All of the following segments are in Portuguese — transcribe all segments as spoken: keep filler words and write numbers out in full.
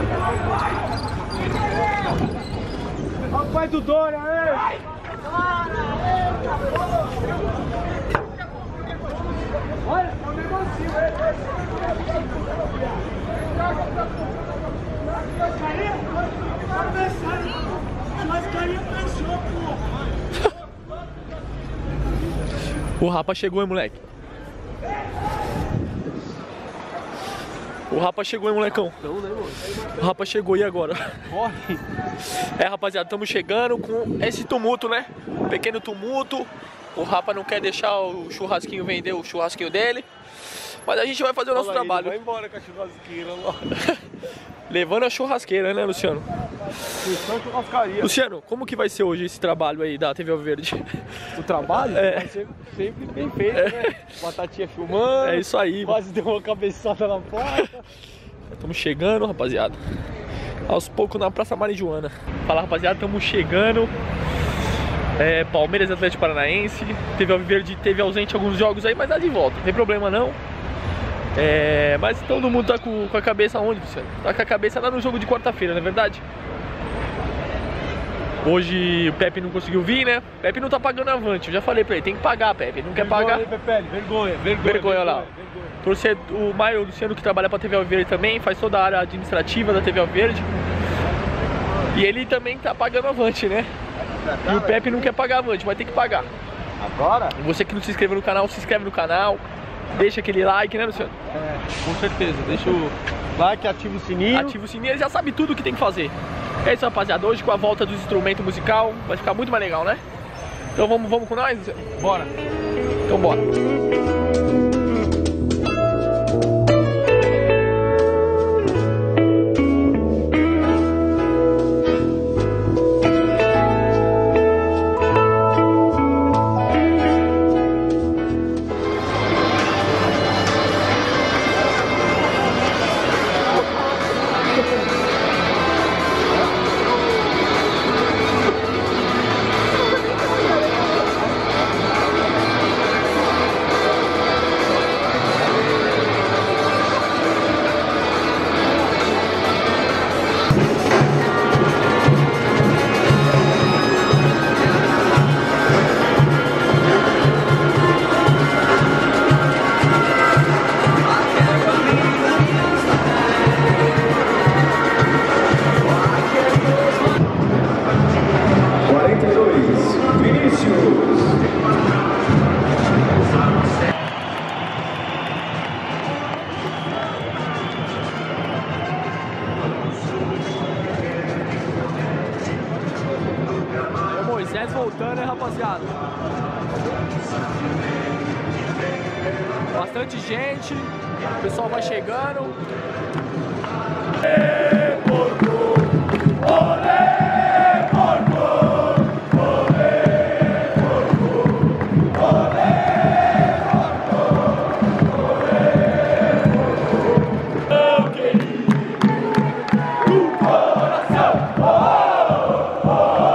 Olha o pai do Dória, hein? Olha, é um negocinho, hein? O Rapa chegou, hein, moleque? O Rapa chegou, hein, molecão? Não, né, mano? O Rapa chegou, e agora? Corre! É, rapaziada, estamos chegando com esse tumulto, né? Um pequeno tumulto. O Rapa não quer deixar o churrasquinho vender o churrasquinho dele. Mas a gente vai fazer o nosso Olha aí, trabalho. vai embora com a churrasqueira lá. Levando a churrasqueira, né, Luciano? Churrascaria. Luciano, como que vai ser hoje esse trabalho aí da T V Alviverde? O trabalho É. vai ser sempre bem feito, né? Batatinha filmando. É isso aí. Quase deu uma cabeçada na porta. Estamos chegando, rapaziada. Aos poucos na Praça Marijuana. Fala, rapaziada, estamos chegando. É, Palmeiras e Atlético Paranaense. Teve Alviverde, teve ausente alguns jogos aí, mas tá de volta. Não tem problema não. É, mas todo mundo tá com, com a cabeça onde, Luciano? Tá com a cabeça lá no jogo de quarta-feira, não é verdade? Hoje o Pepe não conseguiu vir, né? O Pepe não tá pagando avante. Eu já falei pra ele, tem que pagar, Pepe. Ele não quer pagar. Vergonha, Pepe, vergonha, vergonha. Vergonha lá. Torcer, o Maio Luciano, que trabalha pra T V Alviverde também, faz toda a área administrativa da T V Alviverde. E ele também tá pagando avante, né? E o Pepe não quer pagar avante, vai ter que pagar. Agora? Você que não se inscreveu no canal, se inscreve no canal. Deixa aquele like, né, Luciano? É, com certeza. Deixa o like, ativa o sininho. Ativa o sininho, ele já sabe tudo o que tem que fazer. É isso, rapaziada. Hoje com a volta dos instrumentos musical, vai ficar muito mais legal, né? Então vamos, vamos com nós, Luciano? Bora. Então bora. Moisés voltando, né, rapaziada? Bastante gente, o pessoal vai chegando. É, porco, olé, porco, olé, porco, olé, porco, olé, porco. Eu queria o coração. Oh, oh, oh.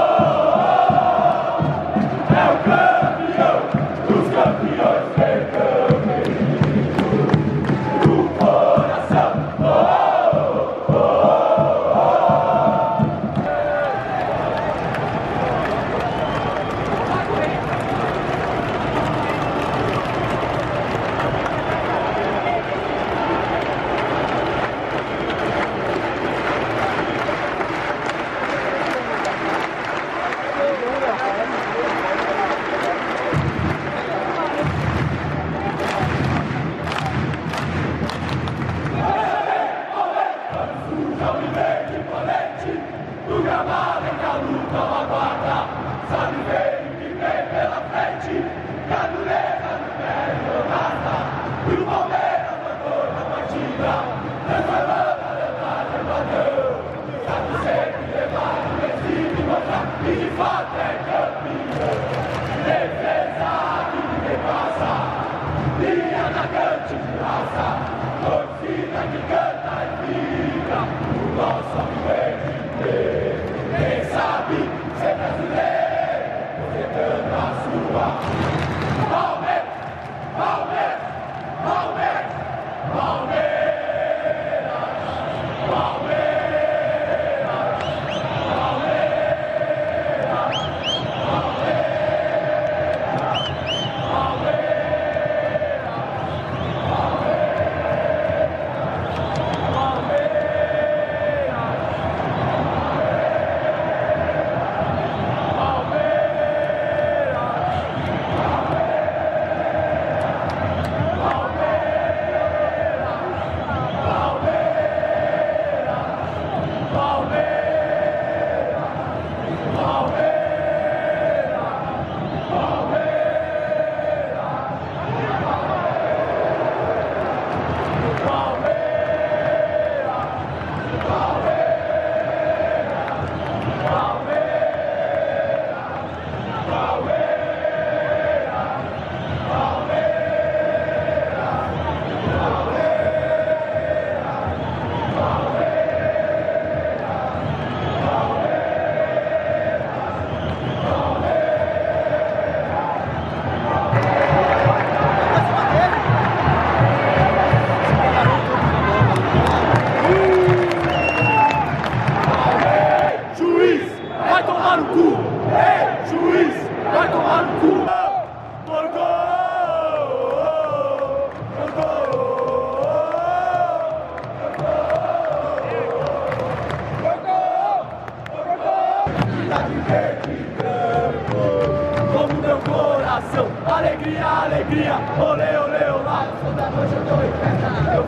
Palmeiras! Palmeiras!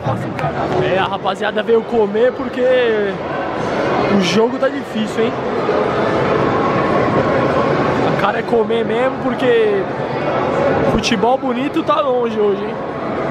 É, a rapaziada veio comer porque o jogo tá difícil, hein? A cara é comer mesmo porque futebol bonito tá longe hoje, hein?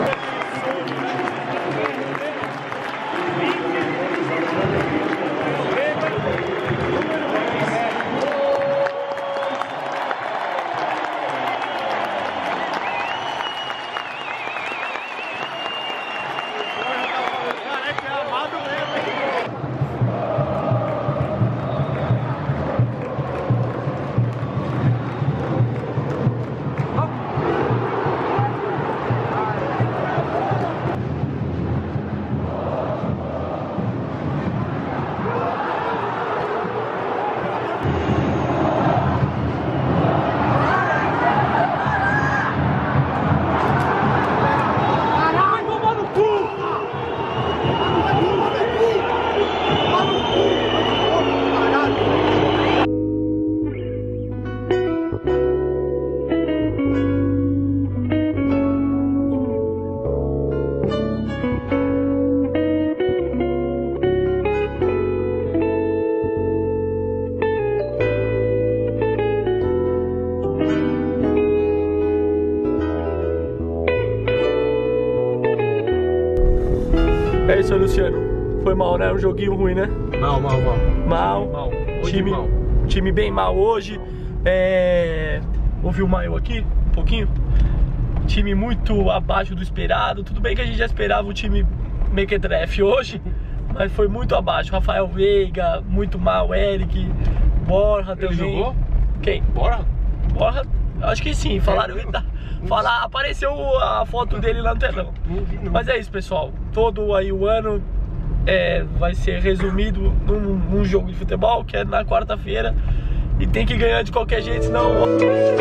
É isso aí, Luciano. Foi mal, né? Um joguinho ruim, né? Mal, mal, mal. Mal. Mal. Hoje Time, mal. time bem mal hoje. É... Ouviu o Maio aqui? Um pouquinho? Time muito abaixo do esperado. Tudo bem que a gente já esperava o time mequetrefe hoje, mas foi muito abaixo. Rafael Veiga, muito mal. Eric, Borja também. Ele jogou? Quem? Bora? Borja? Acho que sim. Falaram. Falar, apareceu a foto dele lá no telão. Mas é isso, pessoal. Todo aí o ano é, vai ser resumido num, num jogo de futebol, que é na quarta-feira. E tem que ganhar de qualquer jeito, senão...